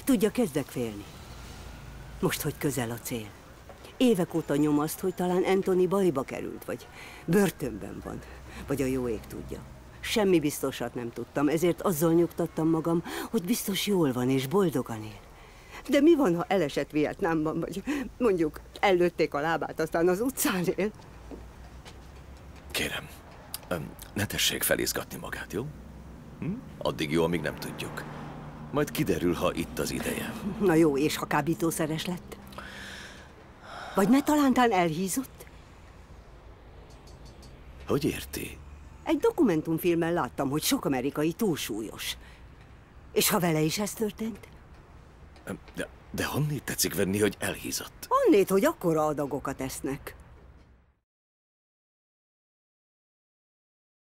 Tudja, kezdek félni. Most, hogy közel a cél. Évek óta nyom azt, hogy talán Anthony bajba került, vagy börtönben van, vagy a jó ég tudja. Semmi biztosat nem tudtam, ezért azzal nyugtattam magam, hogy biztos jól van és boldogan él. De mi van, ha elesett Vietnámban, vagy mondjuk ellőtték a lábát, aztán az utcán él? Kérem, ne tessék felizgatni magát, jó? Addig jó, amíg nem tudjuk. Majd kiderül, ha itt az ideje. Na jó, és ha kábítószeres lett? Vagy ne talántán elhízott? Hogy érti? Egy dokumentumfilmen láttam, hogy sok amerikai túlsúlyos. És ha vele is ez történt? De honnét tetszik venni, hogy elhízott? Annét, hogy akkora adagokat esznek.